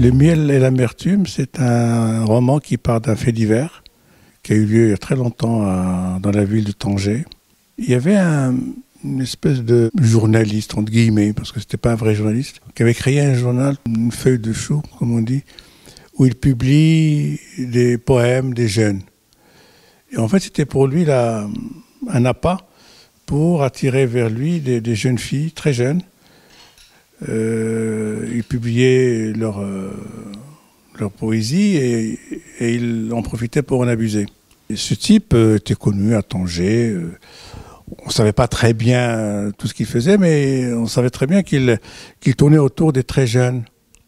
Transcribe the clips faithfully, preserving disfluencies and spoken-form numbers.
Le miel et l'amertume, c'est un roman qui part d'un fait divers qui a eu lieu il y a très longtemps à, dans la ville de Tanger. Il y avait un, une espèce de journaliste, entre guillemets, parce que c'était pas un vrai journaliste, qui avait créé un journal, une feuille de chou, comme on dit, où il publie des poèmes des jeunes. Et en fait, c'était pour lui la, un appât pour attirer vers lui des, des jeunes filles très jeunes. Euh, il publiait leur, euh, leur poésie et, et il en profitait pour en abuser. Et ce type euh, était connu à Tanger. Euh, on ne savait pas très bien tout ce qu'il faisait, mais on savait très bien qu'il qu'il tournait autour des très jeunes.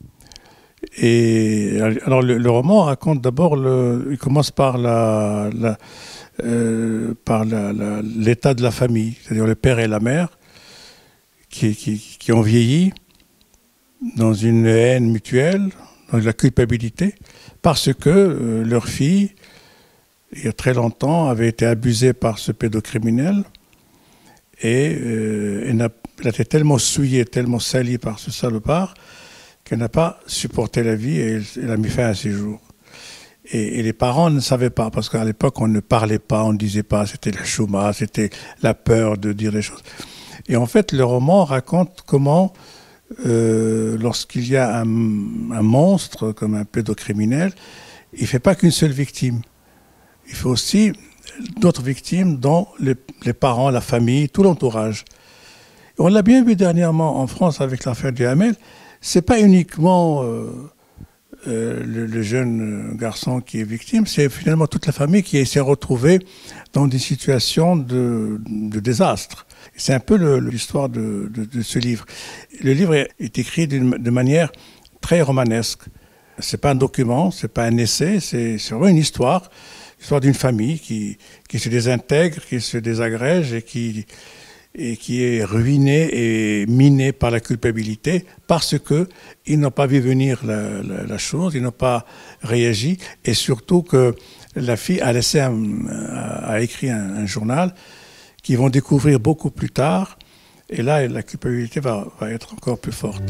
Et alors le, le roman raconte d'abord, il commence par la, la, euh, par la, la, l'état de la famille, c'est-à-dire le père et la mère qui, qui, qui ont vieilli dans une haine mutuelle, dans la culpabilité, parce que euh, leur fille, il y a très longtemps, avait été abusée par ce pédocriminel et euh, elle, a, elle a été tellement souillée, tellement salie par ce salopard qu'elle n'a pas supporté la vie et elle, elle a mis fin à ses jours. Et, et les parents ne savaient pas, parce qu'à l'époque, on ne parlait pas, on ne disait pas, c'était la chouma, c'était la peur de dire des choses. Et en fait, le roman raconte comment Euh, lorsqu'il y a un, un monstre comme un pédocriminel, il ne fait pas qu'une seule victime. Il fait aussi d'autres victimes, dont les, les parents, la famille, tout l'entourage. On l'a bien vu dernièrement en France avec l'affaire du Hamel. Ce n'est pas uniquement euh, euh, le, le jeune garçon qui est victime, c'est finalement toute la famille qui s'est retrouvée dans des situations de, de désastre. C'est un peu l'histoire de, de, de ce livre. Le livre est écrit de manière très romanesque. Ce n'est pas un document, ce n'est pas un essai, c'est vraiment une histoire, l'histoire d'une famille qui, qui se désintègre, qui se désagrège et qui, et qui est ruinée et minée par la culpabilité parce qu'ils n'ont pas vu venir la, la, la chose, ils n'ont pas réagi et surtout que la fille a, laissé un, a, a écrit un, un journal qu'ils vont découvrir beaucoup plus tard. Et là, la culpabilité va, va être encore plus forte.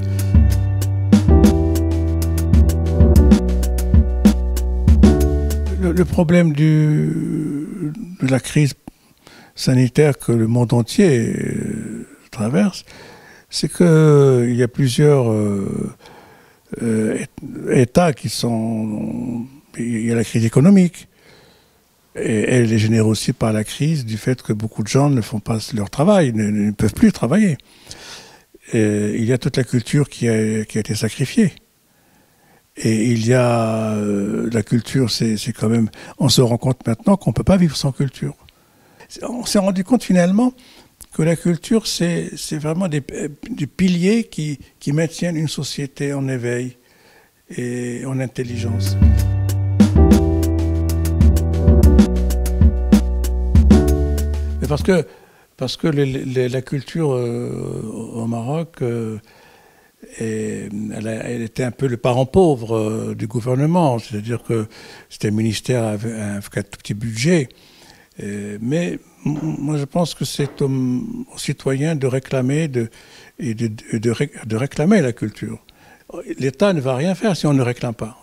Le, le problème du, de la crise sanitaire que le monde entier euh, traverse, c'est qu'il y a plusieurs euh, euh, États qui sont... Il y a la crise économique. Et elle est générée aussi par la crise du fait que beaucoup de gens ne font pas leur travail, ne, ne peuvent plus travailler. Et il y a toute la culture qui a, qui a été sacrifiée. Et il y a euh, la culture, c'est quand même... On se rend compte maintenant qu'on ne peut pas vivre sans culture. On s'est rendu compte finalement que la culture, c'est vraiment des, des piliers qui, qui maintiennent une société en éveil et en intelligence. Parce que, parce que les, les, la culture euh, au Maroc, euh, est, elle, a, elle était un peu le parent pauvre euh, du gouvernement. C'est-à-dire que c'était un ministère avec un, avec un tout petit budget. Euh, mais moi, je pense que c'est aux, aux citoyens de réclamer de, et de, de, de, de réclamer la culture. L'État ne va rien faire si on ne réclame pas.